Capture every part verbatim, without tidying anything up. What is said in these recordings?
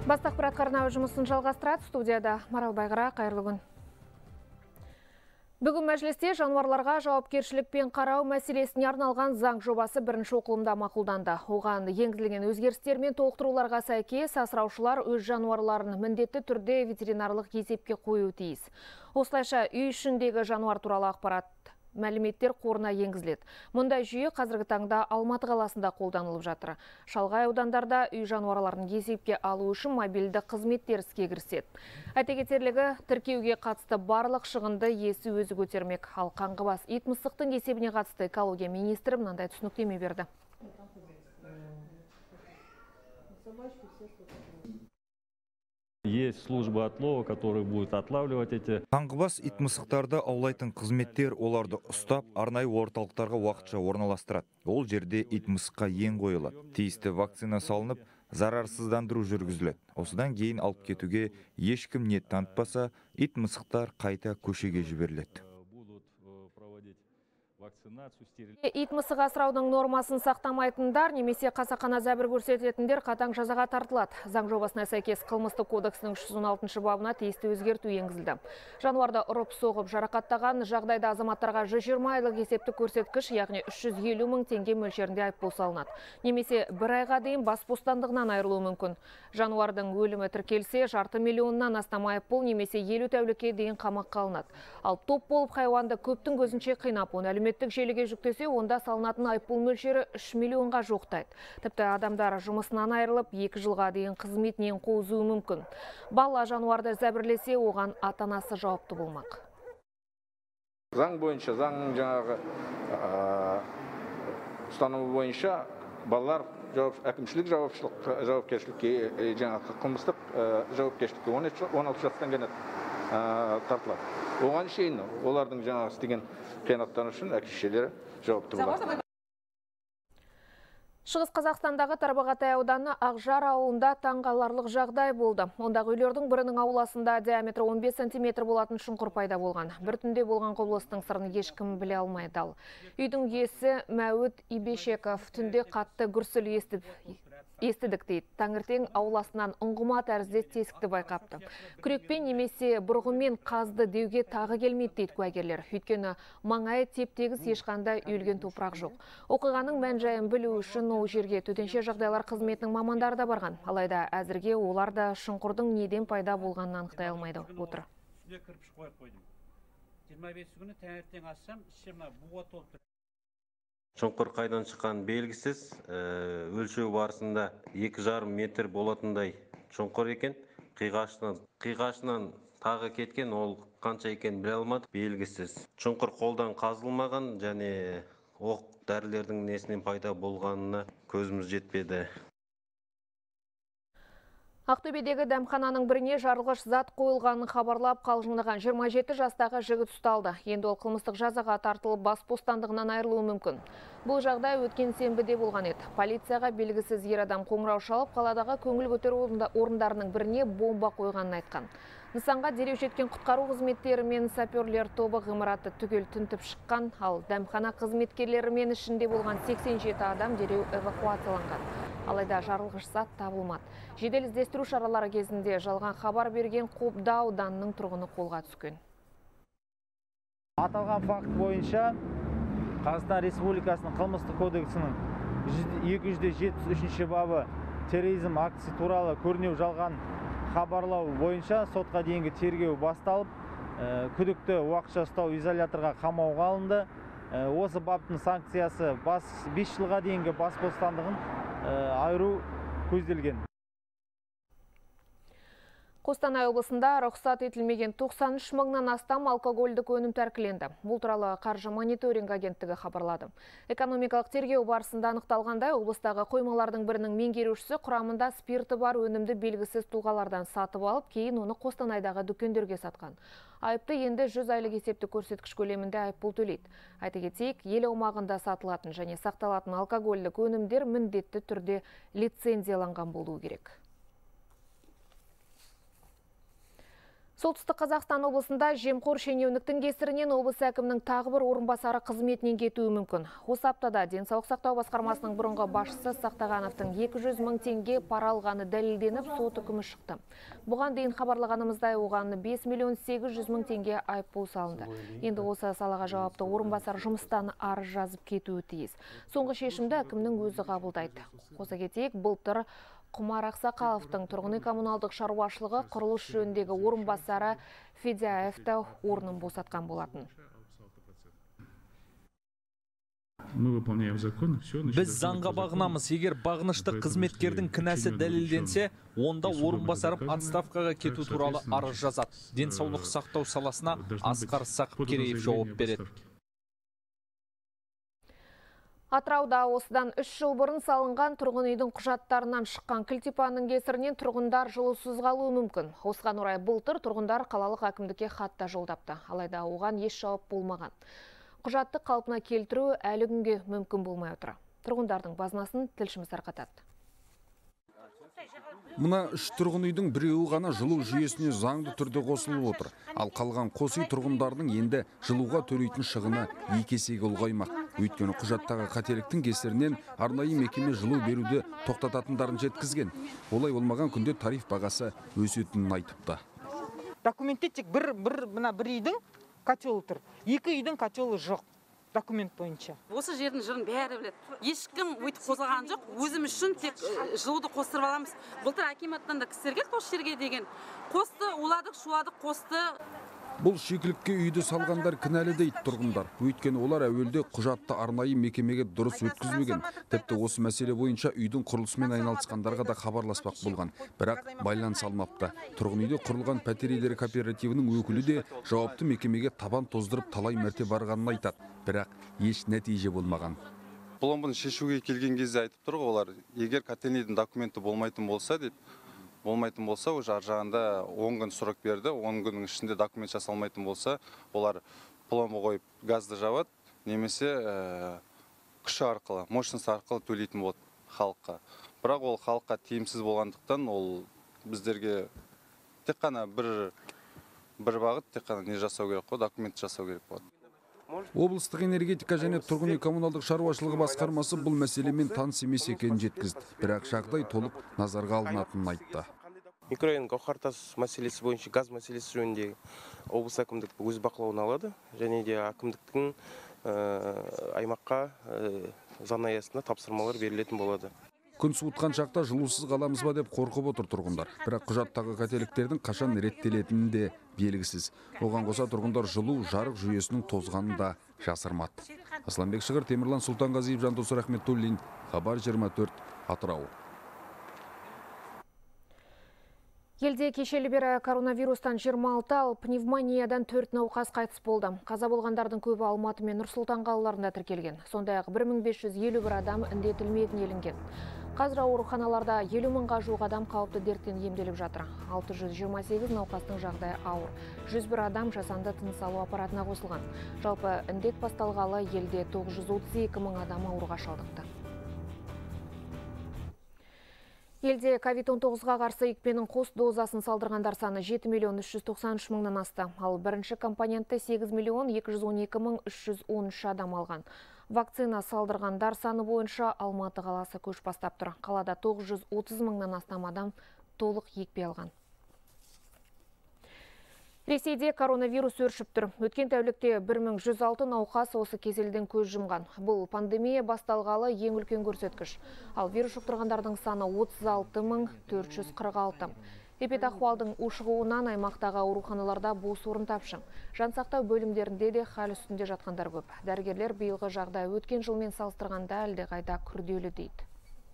Бастық бір атқарнауы жұмысын жалғастырады. Студияда Марал Байғыра, қайырлы күн. Бүгін мәжілісте жануарларға жауапкершілікпен қарау мәселесіне арналған заң жобасы бірінші оқылымда мақұлданды. Оған енгізілген өзгерістер мен толықтыруларға сәйкес асыраушылар өз жануарларын міндетті түрде ветеринарлық есепке қою тиіс. Осылайша үй ішіндегі жануар туралы ақпарат мәліметтер қорына енгізіледі. Мұндай жүйе қазіргі таңда Алматы қаласында қолданылып жатыр. Шалғай аудандарда үй жануарларын есепке алу үшін мобильді қызметтер іске кіріседі. Айта кетерлігі, тіркеуге қатысты барлық шығынды иесі өзі көтермек. Ал қаңғыбас ит мысықтың есебіне қатысты экология министрі мынандай түсініктеме берді. Есть служба отлова, которая будет отлавливать эти. Қаңғыбас ит мысықтарды аулайтын қызметтер оларды ұстап, арнайы орталықтарға уақытша орналастырады. Ол жерде ит мысыққа ем қойылады. Тиісті вакцина салынып, зарарсыздандыру жүргізіледі. Осыдан кейін алып кетуге ешкім ниет танытпаса, ит мысықтар қайта көшеге жіберіледі. Ит мысық асыраудың нормасын сақтамайтындар немесе қасақана зәбір көрсететіндер қатаң жазаға тартылады. Заң жобасына сәйкес қылмыстық кодексінің үш жүз он алтыншы бабына тиісті өзгерту енгізілді. Жануарды ұрып соғып жарақаттаған жағдайда азаматтарға жүз жиырма айлық есептік көрсеткіш, яғни үш жүз елу мың теңге мөлшерінде айыппұл салынады. Немесе бір айға дейін бас бостандығынан айырылуы мүмкін. Жануардың өлімі тіркелсе, жарты миллионнан астам айыппұл немесе елу тәулікке дейін қамаққа алынады. Ал топ болып хайуанды көптің көзінше қинап, оны әлеуметтік желіге жүктесе, онда салынатын айыппұл мөлшері үш миллионға жоқтайды. Тіпті адамдар жұмысынан айырылып, екі жылға дейін қызметінен қуылуы мүмкін. Бала жануарды зәбірлесе, оған ата-анасы жауапты болмақ. Заң бойынша, заң жаңағы ұстанымы бойынша балалар әкімшілік жауапкершілікке, жаңағы қылмыстық жауапкершілікке он алты жастан кенет тартылады. Оған шейін олардың жаңағы істеген қиянаттары үшін әке-шешелері жауапты болады. Шығыс Қазақстандағы Тарбағатай ауданы Ақжар ауылында таңғаларлық жағдай болды. Ондағы үйлердің бірінің ауласында диаметрі он бес сантиметр болатын шұңқыр пайда болған. Бір түнде болған құбылыстың сырын ешкім біле алмайды ал. Үйдің иесі Мәуіт Ибешеков түнде қатты гүрсіл естіп естідік дейді. Таңертең ауласынан ұңғыма тәріздес тесікті байқапты. Күрекпен немесе бұрғымен қазды деуге тағы келмейді дейді куәгерлер. Өйткені маңайы теп-тегіс ешқандай үйілген топырақ жоқ. Оқиғаның мән-жайын білу үшін ол жерге төтенше жағдайлар қызметінің мамандары да барған. Алайда әзірге олар да шұңқырдың неден пайда болғанын анықтай алмайды отыр. Шұңқыр қайдан шыққан белгісіз, өлшеу барысында екі жарым метр болатындай шұңқыр екен. Қиғашынан, қиғашынан тағы кеткен, ол қанша екен біле алмады, белгісіз. Шұңқыр қолдан қазылмаған және оқ дәрілердің несінен пайда болғанына көзіміз жетпеді. Ақтөбедегі дәмхананың біріне жарылғыш зат қойылғанын хабарлап қалжыңдаған жиырма жеті жастағы жігіт ұсталды. Енді ол қылмыстық жазаға тартылып бас бостандығынан айырылуы мүмкін. Бұл жағдай өткен сенбіде болған еді. Полицияға белгісіз ер адам қоңырау шалып, қаладағы көңіл көтеру орындарының біріне бомба қойғанын айтқан. Нысанға дереу жеткен құтқару қызметтері мен саперлер тобы ғимаратты түгел тінтіп шыққан, ал дәмхана қызметкерлері мен ішінде болған сексен жеті адам дереу эвакуацияланған. Алайда жарылғыш зат табылмады. Жедел іздестіру шаралары кезінде жалған хабар берген Қобда ауданының тұрғыны қолға түскен. Аталған факт бойынша Қазақстан Республикасының қылмыстық кодексінің екі жүз жетпіс үшінші бабы терроризм актісі туралы көрінеу жалған хабарлау бойынша сотқа дейінгі тергеу басталып, күдікті уақытша ұстау изоляторға қамауға алынды. Осы баптың санкциясы бес жылға дейінгі бас бостандығын айыру көзделген. Қостанай облысында рұқсат етілмеген тоқсан үш мыңнан астам алкогольдік өнім тәркіленді. Бұл туралы қаржы мониторинг агенттігі хабарлады. Экономикалық тергеу барысында анықталғандай, облыстағы қоймалардың бірінің меңгерушісі құрамында спирті бар өнімді белгісіз тұлғалардан сатып алып, кейін оны Қостанайдағы дүкендерге сатқан. Айыпты енді жүз айлық есептік көрсеткіш көлемінде айыппұл төлейді. Айта кетейік, ел аумағында сатылатын және сақталатын алкогольдік өнімдер міндетті түрде лицензияланған болуы керек. Солтүстік Қазақстан облысында жемқор шенеуніктің кесірінен облыс әкімінің тағы бір орынбасары қызметінен кетуі мүмкін. Осы аптада денсаулық сақтау басқармасының бұрынғы басшысы Сақтағановтың екі жүз мың теңге пара алғаны дәлелденіп, сот үкімі шықты. Бұған дейін хабарлағанымыздай оған бес миллион сегіз жүз мың теңге айыппұл салынды. Енді осы салаға жауапты орынбасар жұмыстан арыз жазып кетуі тиіс. Соңғы шешімді әкімнің өзі қабылдайды. Қоса кетейік, былтыр Құмар Ақсақаловтың тұрғын үй коммуналдық шаруашылығы құрылыс жөніндегі орынбасары Федяевті орнын босатқан болатын. Біз заңға бағынамыз. Егер бағынышты қызметкердің кінәсі дәлелденсе, онда орынбасарым отставкаға кету туралы арыз жазады. Денсаулық сақтау саласына Асқар Сақыпкереев жауап береді. Атырауда осыдан үш жыл бұрын салынған тұрғын үйдің құжаттарынан шыққан кілтипанның кесірінен тұрғындар жылусыз қалуы мүмкін. Осыған орай былтыр тұрғындар қалалық әкімдікке хатта жолдапты. Алайда оған еш жауап болмаған. Құжатты қалпына келтіру әлі күнге мүмкін болмай отыр. Тұрғындардың базынасын тілшіміз тарқатады. Мұна үш тұрғын үйдің біреуі ғана жылу жүйесіне заңды түрде қосылып отыр. Ал қалған қос үй тұрғындардың енді жылуға төлейтін шығыны екі есеге ұлғаймақ. Өйткені құжаттағы қателіктің кесірінен арнайы мекеме жылу беруді тоқтататындарын жеткізген. Олай болмаған күнде тариф бағасы өсетінін айтыпты. Документте тек бір бір мына бір үйдің котелы тұр. Екі үйдің котелы жоқ. Документ бойынша. Осы жердің жырын бәрі біледі. Ешкім өйтіп қозғаған жоқ. Өзіміз үшін тек жылуды қостырып аламыз. Былтыр акиматтан да кісілер келді осы жерге деген. Қосты, уладық, шуладық, қосты. Бұл шикілікке үйді салғандар кінәлі дейді тұрғындар. Өйткені олар әуелде құжатты арнайы мекемеге дұрыс өткізбеген. Тіпті осы мәселе бойынша үйдің құрылысымен айналысқандарға да хабарласпақ болған. Бірақ байланыс алмапты. Тұрғын үйде құрылған пәтер иелері кооперативінің өкілі де жауапты мекемеге табан тоздырып талай мәрте барғанын айтады. Бірақ еш нәтиже болмаған. Бұны шешуге келген кезде айтып тұр ғой, олар егер котельныйдың документі болмайтын болса деп, болмайтын болса, ол жар жағында он күн срок берді, он күннің ішінде документ жасалмайтын болса, олар пломба қойып газды жабады, немесе күші арқылы, мощность арқылы төлейтін болады халыққа. Бірақ ол халыққа тиімсіз болғандықтан, ол біздерге тек қана бір бір бағыт, тек қана не жасау керек қой, документ жасау керек болады. Облыстық энергетика және тұрғын үй коммуналдық шаруашылығы басқармасы бұл мәселемен таныс емес екенін жеткізді. Бірақ жағдай толық назарға алынатынын айтты. Микрорайон Гаухартас мәселесі бойынша газ мәселесі жөнінде облыс әкімдік өз бақылауына алады, және де әкімдіктің аймаққа заң аясында тапсырмалар берілетін болады. Күн суытқан шақта жылусыз қаламыз ба деп қорқып отыр тұрғындар. Бірақ құжаттағы қателіктердің қашан реттелетіні де белгісіз. Оған қоса тұрғындар жылу жарық жүйесінің тозғанын да жасырмады. Асланбек Шығыр, Темірлан Сұлтанғазиев, Жандос Рахметуллин, Хабар жиырма төрт, Атырау. Елде кешелі бері коронавирустан жиырма алты, ал пневмониядан төрт науқас қайтыс болды. Қаза болғандардың көбі Алматы мен Нұр-Сұлтан қалаларында тіркелген. Сондай-ақ бір мың бес жүз елу бір адам індет ілмегіне ілінген. Қазір ауруханаларда елу мыңға жуық адам қауіпті дерттен емделіп жатыр. алты жүз жиырма сегіз науқастың жағдайы ауыр. жүз бір адам жасанды тыныс алу аппаратына қосылған. Жалпы індет басталғалы елде тоғыз жүз отыз екі мың адам ауруға шалдықты. Елде ковид он тоғызға қарсы екпенің қос дозасын салдырғандар саны жеті миллион үш жүз тоқсан үш мыңнан асты. Ал бірінші компонентті сегіз миллион екі жүз он екі мың үш жүз он үш адам алған. Вакцина салдырғандар саны бойынша Алматы қаласы көш бастап тұр. Қалада тоғыз жүз отыз мыңнан астам адам толық екпе алған. Ресейде коронавирус өршіп тұр. Өткен тәулікте бір мың жүз алты науқас осы кеселден көз жұмған. Бұл пандемия басталғалы ең үлкен көрсеткіш. Ал вирус жұқтырғандардың саны отыз алты мың төрт жүз қырық алты. Эпидахуалдың ушығуынан аймақтағы ауруханаларда бос орын тапшы. Жансақтау бөлімдерінде де хал үстінде жатқандар көп. Дәрігерлер биылғы жағдай өткен жылмен салыстырғанда әлде қайда күрделі дейді.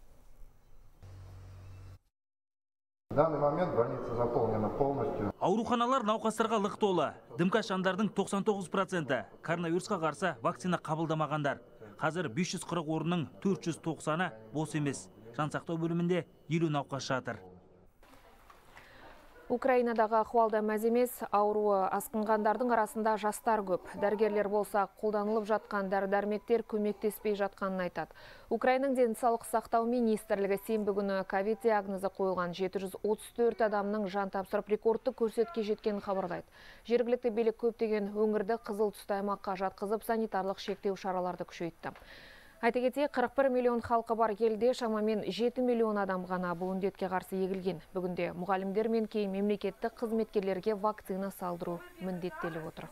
В данный момент больница заполнена полностью. Ауруханалар науқастарға лық толы. Дімкашандардың тоқсан тоғыз проценті коронавирусқа қарсы вакцина қабылдамағандар. Қазір бес жүз қырық орынның төрт жүз тоқсаны бос емес. Жансақтау бөлімінде елу науқас жатыр. Украинадағы ахуалда мәз емес, ауруы асқынғандардың арасында жастар көп. Дәрігерлер болса, қолданылып жатқан дәрі-дәрмектер көмектеспей жатқанын айтады. Украинаның денсаулық сақтау министрлігі сенбі күні ковид диагнозы қойылған жеті жүз отыз төрт адамның жан тапсырып рекордты көрсетке жеткенін хабарлайды. Жергілікті билік көптеген өңірді қызыл түсті аймаққа жатқызып, санитарлық шектеу шараларды күшейтті. Айта кетейік, қырық бір миллион халқы бар елде шамамен жеті миллион адам ғана бұл індетке қарсы егілген. Бүгінде мұғалімдер мен кей мемлекеттік қызметкерлерге вакцина салдыру міндеттеліп отыр.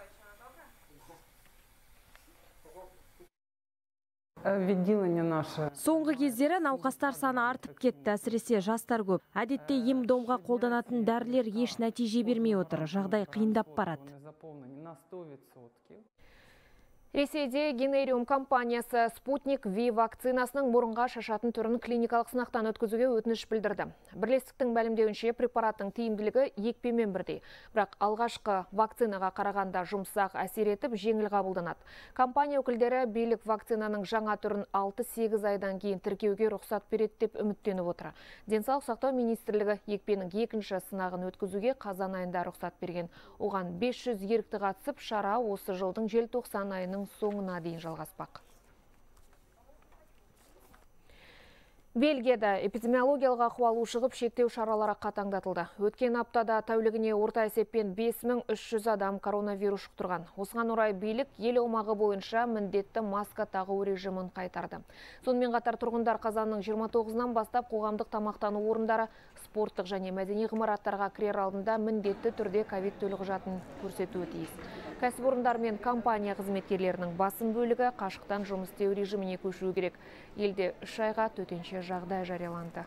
Соңғы кездері науқастар саны артып кетті, әсіресе жастар көп. Әдетте ем-домға қолданатын дәрілер еш нәтиже бермей отыр, жағдай қиындап барады. Ресейде Генериум компаниясы Спутник Ви вакцинасының мұрынға шашатын түрін клиникалық сынақтан өткізуге өтініш білдірді. Бірлестіктің мәлімдеуінше препараттың тиімділігі екпемен бірдей. Бірақ алғашқы вакцинаға қарағанда жұмсақ әсер етіп, жеңіл қабылданады. Компания өкілдері билік вакцинаның жаңа түрін алты сегіз айдан кейін тіркеуге рұқсат береді деп үміттеніп отыр. Денсаулық сақтау министрлігі екпенің екінші сынағын өткізуге қазан айында рұқсат берген. Оған бес жүз ерікті қатысып, шара осы жылдың желтоқсан айының соңына дейін жалғаспақ. Бельгияда эпидемиологиялық ахуал ушығып, шектеу шаралары қатаңдатылды. Өткен аптада тәулігіне орта есеппен бес мың үш жүз адам коронавирус жұқтырған. Осыған орай билік ел аумағы бойынша міндетті маска тағу режимін қайтарды. Сонымен қатар тұрғындар қазанның жиырма тоғызынан бастап қоғамдық тамақтану орындары, спорттық және мәдени ғимараттарға кірер алдында міндетті түрде ковид төлқұжатын көрсетуі тиіс. Кәсіпорындар мен компания қызметкерлерінің басым бөлігі қашықтан жұмыс істеу режиміне көшуі керек. Елде үш айға төтенше жағдай жарияланды.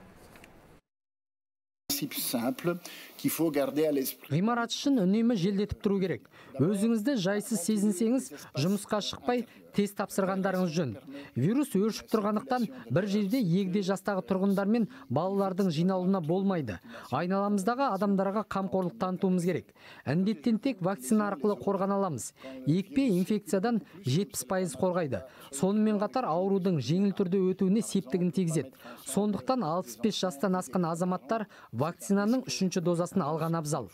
Ғимарат үшін үнемі желдетіп тұру керек. Өзіңізді жайсыз сезінсеңіз, жұмысқа шықпай тест тапсырғандарыңыз жөн. Вирус өршіп тұрғандықтан бір жерде егде жастағы тұрғындар мен балалардың жиналуына болмайды. Айналамыздағы адамдарға қамқорлық танытуымыз керек. Індеттен тек вакцина арқылы қорғана аламыз. Екпе инфекциядан жетпіс пайыз қорғайды. Сонымен қатар аурудың жеңіл түрде өтуіне септігін тигізеді. Сондықтан алпыс бес жастан асқан азаматтар вакцинаның үшінші дозасын алған абзал.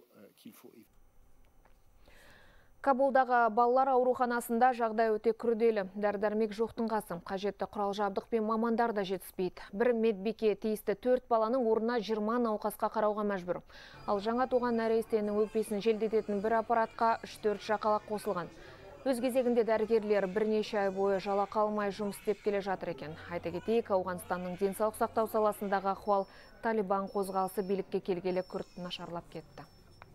Кабулдағы балалар ауруханасында жағдай өте күрделі. Дәрі-дәрмек жоқтың қасы. Қажетті құрал жабдық пен мамандар да жетіспейді. Бір медбике тиісті төрт баланың орнына жиырма науқасқа қарауға мәжбүр. Ал жаңа туған нәрестенің өкпесін желдететін бір аппаратқа үш төрт шақалақ қосылған. Өз кезегінде дәрігерлер бірнеше ай бойы жалақы алмай жұмыс істеп келе жатыр екен. Айта кетейік, Ауғанстанның денсаулық сақтау саласындағы ахуал Талибан қозғалысы билікке келгелі күрт нашарлап кетті.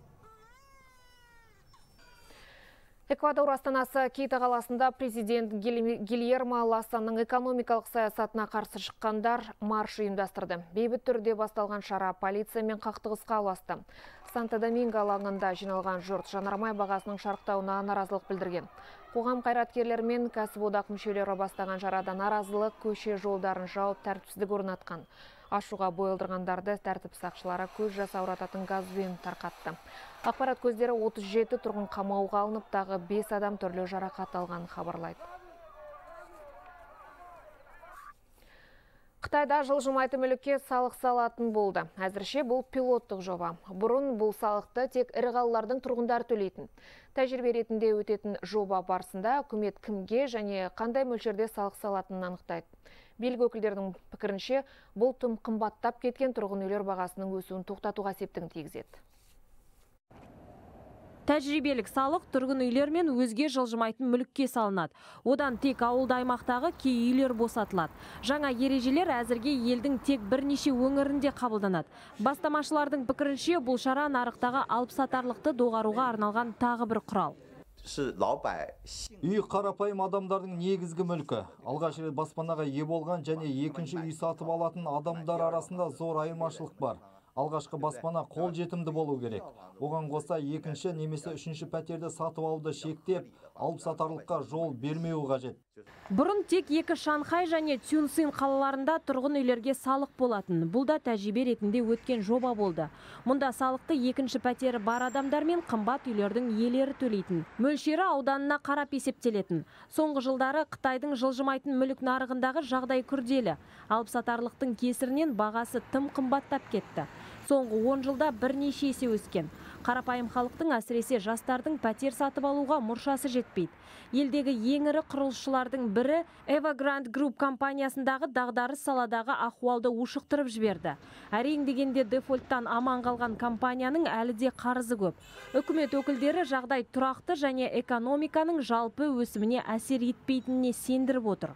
Эквадор астанасы Киото қаласында президент Гильермо Лассаның экономикалық саясатына қарсы шыққандар марш ұйымдастырды. Бейбіт түрде басталған шара полиция мен қақтығысқа ұласты. Санто-Доминго алаңында жиналған жұрт жанармай бағасының шарықтауына наразылық білдірген. Қоғам қайраткерлері мен кәсіподақ мүшелері бастаған шарада наразылық көше жолдарын жауып тәртіпсіздік орнатқан. Ашуға бойылдырғандарды тәртіп сақшылары көз жасаурататын газбен тарқатты. Ақпарат көздері отыз жеті тұрғын қамауға алынып, тағы бес адам түрлі жарақат алған хабарлайды. Қытайда жылжымайтын мүлікке салық салатын болды. Әзірше бұл пилоттық жоба. Бұрын бұл салықты тек ірі қалалардың тұрғындары төлейтін. Тәжірибе ретінде өтетін жоба барысында үкімет кімге және қандай мөлшерде салық салатынын анықтайды. Билік өкілдерінің пікірінше, бұл тым қымбаттап кеткен тұрғын үйлер бағасының өсуін тоқтатуға септігін тигізеді. Тәжірибелік салық тұрғын үйлер мен өзге жылжымайтын мүлікке салынады. Одан тек ауылды аймақтағы кей үйлер босатылады. Жаңа ережелер әзірге елдің тек бірнеше өңірінде қабылданады. Бастамашылардың пікірінше, бұл шара нарықтағы алып-сатарлықты доғаруға арналған тағы бір құрал. Үй қарапайым адамдардың негізгі мүлкі. Алғаш рет баспанаға ие болған және екінші үй сатып алатын адамдар арасында зор айырмашылық бар. Алғашқы баспана қол жетімді болу керек. Оған қоса екінші немесе үшінші пәтерді сатып алуды шектеп, алып сатарлыққа жол бермеу қажет. Бұрын тек екі Шанхай және Цюньцин қалаларында тұрғын үйлерге салық болатын. Бұл да тәжірибе ретінде өткен жоба болды. Мұнда салықты екінші пәтері бар адамдар мен қымбат үйлердің иелері төлейтін. Мөлшері ауданына қарап есептелетін. Соңғы жылдары Қытайдың жылжымайтын мүлік нарығындағы жағдай күрделі. Алып сатарлықтың кесірінен бағасы тым қымбаттап кетті. Соңғы он жылда бірнеше есе өскен. Қарапайым халықтың, әсіресе жастардың пәтер сатып алуға мұршасы жетпейді. Елдегі ең ірі құрылысшылардың бірі Evergrande Group компаниясындағы дағдарыс саладағы ахуалды ушықтырып жіберді. Әрең дегенде дефолттан аман қалған компанияның әлі де қарызы көп. Үкімет өкілдері жағдай тұрақты және экономиканың жалпы өсіміне әсер етпейтініне сендіріп отыр.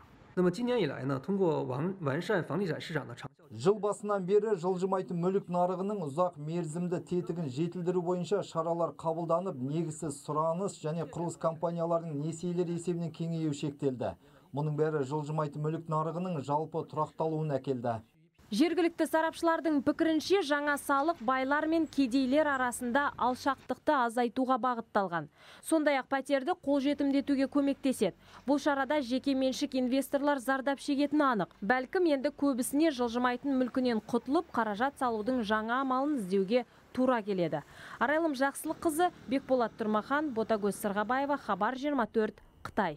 Жыл басынан бері жылжымайтын мүлік нарығының ұзақ мерзімді тетігін жетілдіру бойынша шаралар қабылданып, негізсіз сұраныс және құрылыс компанияларының несиелер есебінен кеңеюі шектелді. Мұның бәрі жылжымайтын мүлік нарығының жалпы тұрақталуын әкелді. Жергілікті сарапшылардың пікірінше жаңа салық байлар мен кедейлер арасында алшақтықты азайтуға бағытталған. Сондай-ақ пәтерді қолжетімдетуге көмектеседі. Бұл шарада жеке меншік инвесторлар зардап шегетіні анық. Бәлкім енді көбісіне жылжымайтын мүлкінен құтылып, қаражат салудың жаңа амалын іздеуге тура келеді. Арайлым Жақсылыққызы, Бекболат Тұрмахан, Ботагөз Сырғабаева, Хабар жиырма төрт, Қытай.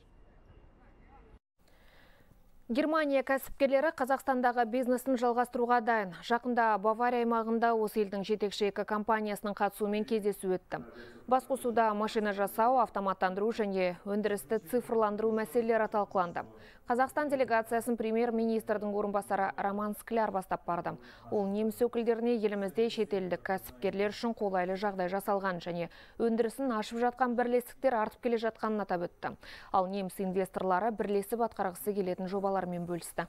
Германия кәсіпкерлері Қазақстандағы бизнесін жалғастыруға дайын. Жақында Бавария аймағында осы елдің жетекші екі компаниясының қатысуымен кездесу өтті. Басқосуда машина жасау, автоматтандыру және өндірісті цифрландыру мәселелері талқыланды. Қазақстан делегациясын премьер-министрдің орынбасары Роман Скляр бастап барды. Ол неміс өкілдеріне елімізде шетелдік кәсіпкерлер үшін қолайлы жағдай жасалған және өндірісін ашып жатқан бірлестіктер артып келе жатқанын атап өтті. Ал неміс инвесторлары бірлесіп атқарғысы келетін жобалармен бөлісті.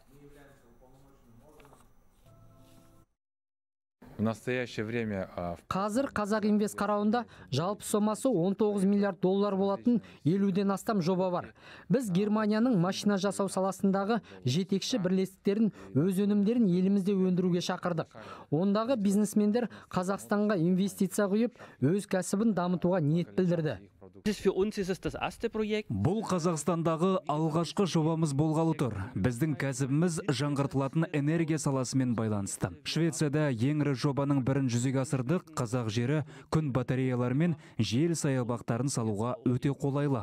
В настоящее время Қазір Қазақ Инвест қарауында жалпы сомасы он тоғыз миллиард доллар болатын елуден астам жоба бар. Біз Германияның машина жасау саласындағы жетекші бірлестіктерін өз өнімдерін елімізде өндіруге шақырдық. Ондағы бизнесмендер Қазақстанға инвестиция құйып, өз кәсібін дамытуға ниет білдірді. Бұл Қазақстандағы алғашқы жобамыз болғалы тұр. Біздің кәсібіміз жаңғыртылатын энергия саласымен байланысты. Швецияда ең ірі жобаның бірін жүзеге асырдық. Қазақ жері күн батареялары мен жел саябақтарын салуға өте қолайлы.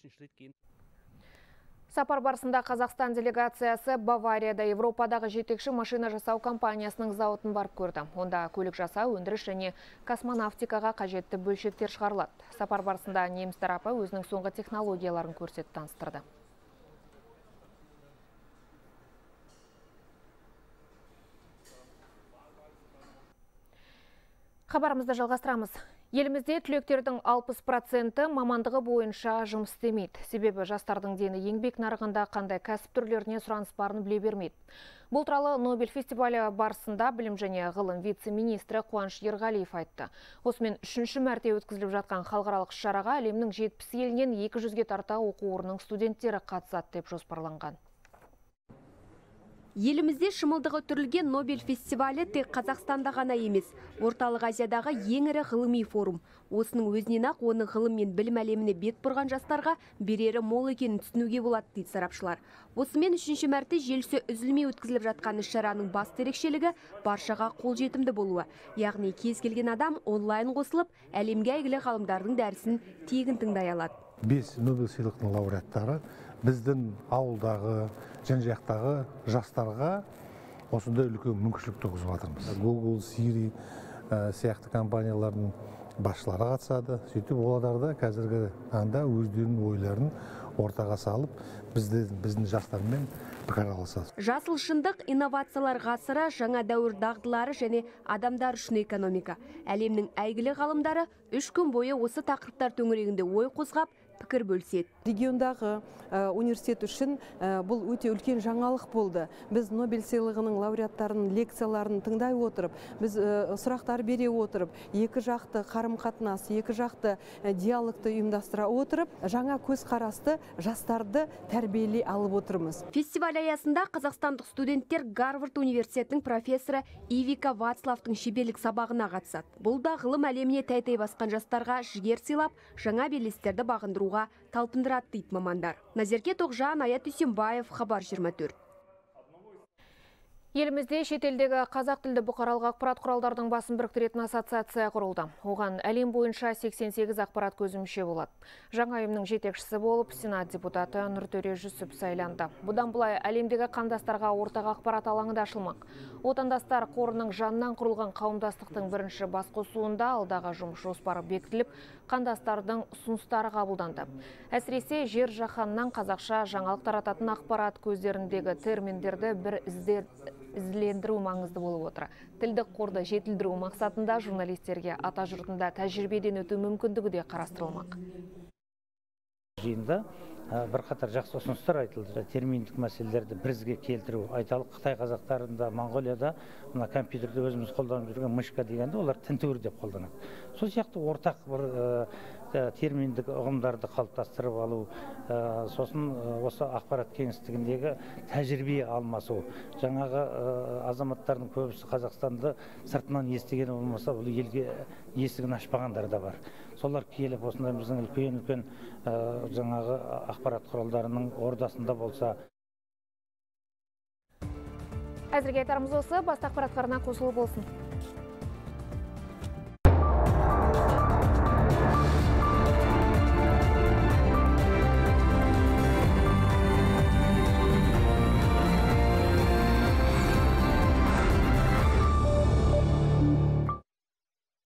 Сапар барысында Қазақстан делегациясы Баварияда Европадағы жетекші машина жасау компаниясының зауытын барып көрді. Онда көлік жасау, өндіріс және космонавтикаға қажетті бөлшектер шығарылады. Сапар барысында неміс тарапы өзінің соңғы технологияларын көрсетіп таныстырды. Хабарымызды жалғастырамыз. Елімізде түлектердің алпыс проценті мамандығы бойынша жұмыс істемейді. Себебі жастардың дені еңбек нарығында қандай кәсіп түрлеріне сұраныс барын біле бермейді. Бұл туралы Нобель фестивалі барысында білім және ғылым вице-министрі Қуаныш Ерғалиев айтты. Осымен үшінші мәрте өткізіліп жатқан халықаралық шараға әлемнің жетпіс елінен екі жүзге тарта оқу орнының студенттері қатысады деп жоспарланған. Елімізде шымылдығы түрілген Нобель фестивалі тек Қазақстанда ғана емес, Орталық Азиядағы ең ірі ғылыми форум. Осының өзінен ақ оның ғылым мен білім әлеміне бет бұрған жастарға берері мол екенін түсінуге болады дейді сарапшылар. Осымен үшінші мәрте желісі үзілмей өткізіліп жатқан іс-шараның басты ерекшелігі баршаға қолжетімді болуы. Яғни кез келген адам онлайн қосылып, әлемге әйгілі ғалымдардың дәрісін тегін тыңдай алады. Бес Нобель сыйлықтың лауреаттары біздің ауылдағы, жан-жақтағы жастарға осындай үлкен мүмкіншілік туғызып жатырмыз. Google, Siri сияқты компаниялардың басшылары қатысады. Сөйтіп олар да қазіргі таңда өздерінің ойларын ортаға салып, біздің жастармен пікір алысады. Жасыл шындық, инновациялар ғасыры, жаңа дәуір дағдылары және адамдар үшін экономика. Әлемнің әйгілі ғалымдары үш күн бойы осы тақырыптар төңірегінде ой қозғап, пікір бөліседі. Региондағы университет үшін бұл өте үлкен жаңалық болды. Біз Нобель сыйлығының лауреаттарының лекцияларын тыңдай отырып, біз сұрақтар бере отырып, екі жақты қарым-қатынас, екі жақты диалогты ұйымдастыра отырып, жаңа көзқарасты жастарды тәрбиелей алып отырмыз. Фестиваль аясында қазақстандық студенттер Гарвард университетінің профессоры Ивика Вацлавтың шеберлік сабағына қатысады. Бұл да ғылым әлеміне тәй-тәй басқан жастарға жігер сыйлап, жаңа белестерді бағындыруға талпындырады дейді мамандар. Назерке Тоқжан, Аят Үсенбаев, Хабар жиырма төрт. Елімізде шетелдегі қазақ тілді бұқаралық ақпарат құралдардың басын біріктіретін ассоциация құрылды. Оған әлем бойынша сексен сегіз ақпарат көзі мүше болады. Жаңа ұйымның жетекшісі болып Сенат депутаты Нұртөре Жүсіп сайланды. Бұдан былай әлемдегі қандастарға ортақ ақпарат алаңы да ашылмақ. Отандастар қорының жанынан құрылған қауымдастықтың бірінші басқосуында алдағы жұмыс жоспары бекітіліп, қандастардың ұсыныстары қабылданды. Әсіресе жер жаһаннан қазақша жаңалық тарататын ақпарат көздеріндегі терминдерді бір іздер ізлендіру маңызды болып отыр. Тілдік қорды жетілдіру мақсатында журналистерге ата жұртында тәжірибеден өту мүмкіндігі де қарастырылмақ. Жиында бірқатар жақсы ұсыныстар айтылды. Терминдік мәселелерді бірізге келтіру. Айталық Қытай қазақтарында, Моңғолияда мына компьютерде өзіміз қолданып жүрген мышка дегенде олар тінтуір деп қолданады. Сол сияқты ортақ бір терминдік ұғымдарды қалыптастырып алу, сосын осы ақпарат кеңістігіндегі тәжірибе алмасу. Жаңағы азаматтардың көбісі Қазақстанды сыртынан естіген болмаса, бұл елге есігін ашпағандар да бар. Солар келіп осындай біздің үлкен-үлкен жаңағы ақпарат құралдарының ордасында болса. Әзірге айтарымыз осы, басты ақпараттарына қосылып болсын.